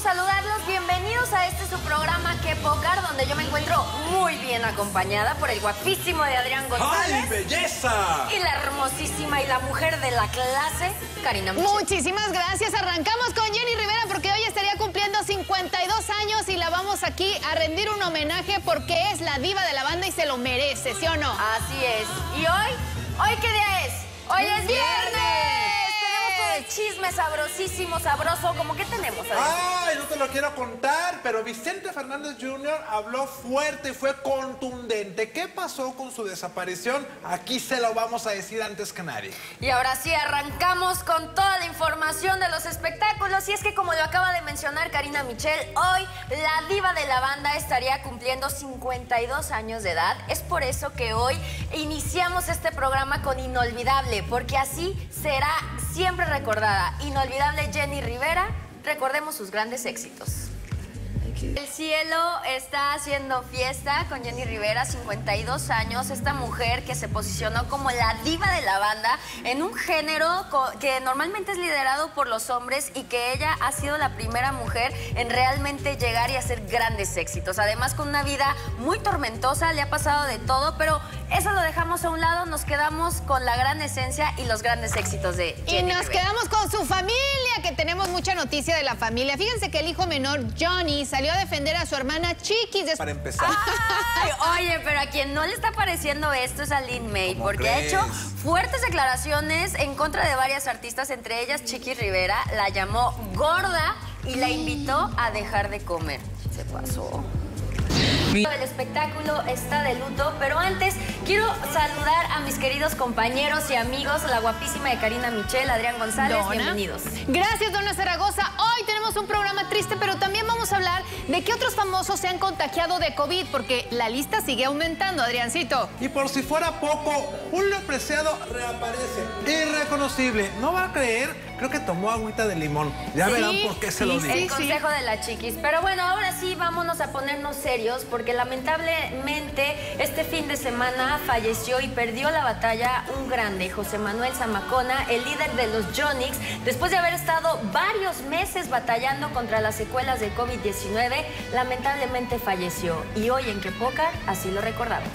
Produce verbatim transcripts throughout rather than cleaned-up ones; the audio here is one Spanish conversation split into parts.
saludarlos. Bienvenidos a este su programa Que Pócar, donde yo me encuentro muy bien acompañada por el guapísimo de Adrián González. ¡Ay, belleza! Y la hermosísima y la mujer de la clase, Karina Michel. Muchísimas gracias. Arrancamos con Jenny Rivera porque hoy estaría cumpliendo cincuenta y dos años y la vamos aquí a rendir un homenaje porque es la diva de la banda y se lo merece, ¿sí o no? Así es. ¿Y hoy? ¿Hoy qué día es? ¡Hoy es viernes! El chisme sabrosísimo, sabroso. ¿Cómo que tenemos? Ay, no te lo quiero contar, pero Vicente Fernández junior habló fuerte y fue contundente. ¿Qué pasó con su desaparición? Aquí se lo vamos a decir antes que nadie. Y ahora sí, arrancamos con toda la información de los espectáculos. Y es que, como lo acaba de mencionar Karina Michel, hoy la diva de la banda estaría cumpliendo cincuenta y dos años de edad. Es por eso que hoy iniciamos este programa con Inolvidable, porque así será siempre recordada. Inolvidable Jenny Rivera, recordemos sus grandes éxitos. El cielo está haciendo fiesta con Jenny Rivera, cincuenta y dos años, esta mujer que se posicionó como la diva de la banda en un género que normalmente es liderado por los hombres y que ella ha sido la primera mujer en realmente llegar y hacer grandes éxitos. Además, con una vida muy tormentosa, le ha pasado de todo, pero eso lo dejamos a un lado, nos quedamos con la gran esencia y los grandes éxitos de Jenny Y nos Rivera. quedamos con su familia, que tenemos mucha noticia de la familia. Fíjense que el hijo menor, Johnny, salió a defender a su hermana Chiquis. Para empezar. Ay, oye, pero a quien no le está pareciendo esto es a Lin May, porque crees? ha hecho fuertes declaraciones en contra de varias artistas, entre ellas Chiquis Rivera, la llamó gorda y la invitó a dejar de comer. Se pasó. El espectáculo está de luto, pero antes quiero saludar a mis queridos compañeros y amigos, la guapísima de Karina Michel, Adrián González, Donna. bienvenidos. Gracias, Donna Zaragoza. Hoy tenemos un programa triste, pero también vamos a hablar de qué otros famosos se han contagiado de COVID, porque la lista sigue aumentando, Adriancito. Y por si fuera poco, un apreciado reaparece. Irreconocible. No va a creer, creo que tomó agüita de limón. Ya Sí, verán por qué se sí, lo digo. sí. El consejo de la Chiquis. Pero bueno, ahora sí vámonos a ponernos serios, porque lamentablemente este fin de semana falleció y perdió la batalla un grande, José Manuel Zamacona, el líder de los Yonix, después de haber estado varios meses batallando contra las secuelas de COVID diecinueve, lamentablemente falleció. Y hoy en Que Pócar así lo recordamos.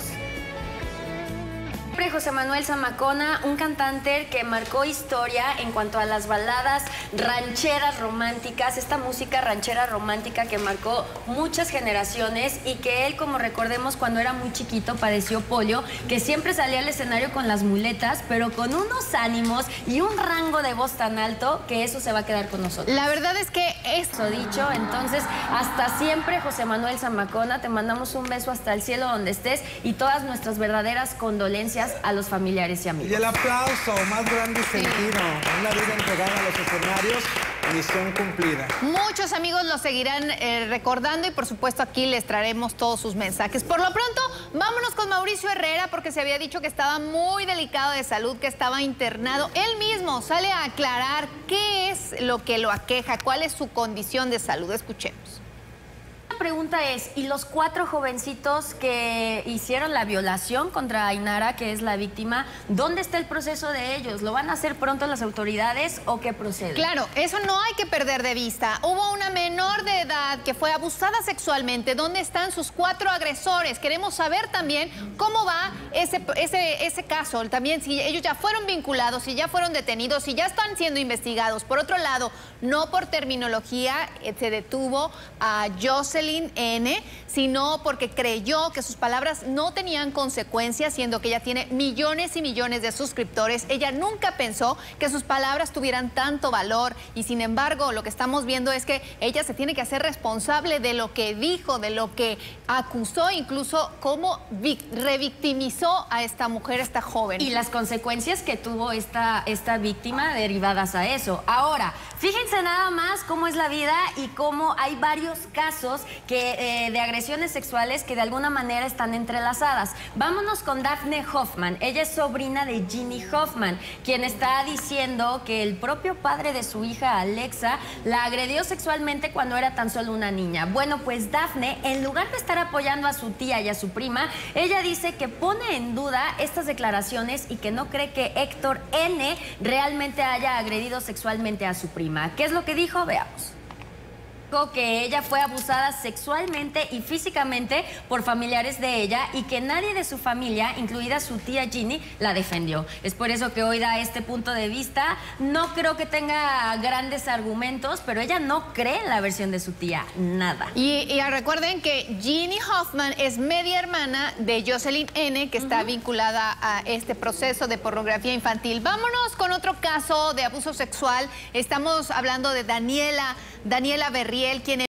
José Manuel Zamacona, un cantante que marcó historia en cuanto a las baladas rancheras románticas, esta música ranchera romántica que marcó muchas generaciones y que él, como recordemos, cuando era muy chiquito padeció polio, que siempre salía al escenario con las muletas, pero con unos ánimos y un rango de voz tan alto que eso se va a quedar con nosotros. La verdad es que Eso dicho, entonces, hasta siempre, José Manuel Zamacona, te mandamos un beso hasta el cielo donde estés y todas nuestras verdaderas condolencias a los familiares y amigos. Y el aplauso más grande y sentido. Una vida entregada a los escenarios, misión cumplida. muchos amigos lo seguirán eh, recordando y por supuesto aquí les traeremos todos sus mensajes. Por lo pronto, vámonos con Mauricio Herrera porque se había dicho que estaba muy delicado de salud, que estaba internado. Él mismo sale a aclarar qué es lo que lo aqueja, cuál es su condición de salud. Escuchemos. La pregunta es, ¿y los cuatro jovencitos que hicieron la violación contra Ainara, que es la víctima, dónde está el proceso de ellos? ¿Lo van a hacer pronto las autoridades o qué procede? Claro, eso no hay que perder de vista. Hubo una menor de edad que fue abusada sexualmente. ¿Dónde están sus cuatro agresores? Queremos saber también cómo va ese, ese, ese caso. También si ellos ya fueron vinculados, si ya fueron detenidos, si ya están siendo investigados. Por otro lado, no por terminología eh, se detuvo a Jocelyn N, sino porque creyó que sus palabras no tenían consecuencias, siendo que ella tiene millones y millones de suscriptores. Ella nunca pensó que sus palabras tuvieran tanto valor y sin embargo lo que estamos viendo es que ella se tiene que hacer responsable de lo que dijo, de lo que acusó, incluso cómo revictimizó a esta mujer, a esta joven. Y las consecuencias que tuvo esta, esta víctima derivadas a eso. Ahora, fíjense nada más cómo es la vida y cómo hay varios casos que, eh, de agresiones sexuales que de alguna manera están entrelazadas. Vámonos con Daphne Hoffman. Ella es sobrina de Ginny Hoffman, quien está diciendo que el propio padre de su hija, Alexa, la agredió sexualmente cuando era tan solo una niña. Bueno, pues Daphne, en lugar de estar apoyando a su tía y a su prima, ella dice que pone en duda estas declaraciones y que no cree que Héctor N. realmente haya agredido sexualmente a su prima. ¿Qué es lo que dijo? Veamos. que ella fue abusada sexualmente y físicamente por familiares de ella y que nadie de su familia, incluida su tía Ginny, la defendió. Es por eso que hoy da este punto de vista. No creo que tenga grandes argumentos, pero ella no cree en la versión de su tía, nada. Y, y recuerden que Ginny Hoffman es media hermana de Jocelyn N., que está uh-huh. vinculada a este proceso de pornografía infantil. Vámonos con otro caso de abuso sexual. Estamos hablando de Daniela, Daniela Berriel, quien